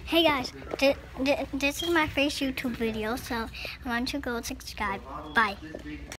Hey guys, this is my first YouTube video, so I want you to go subscribe. Bye.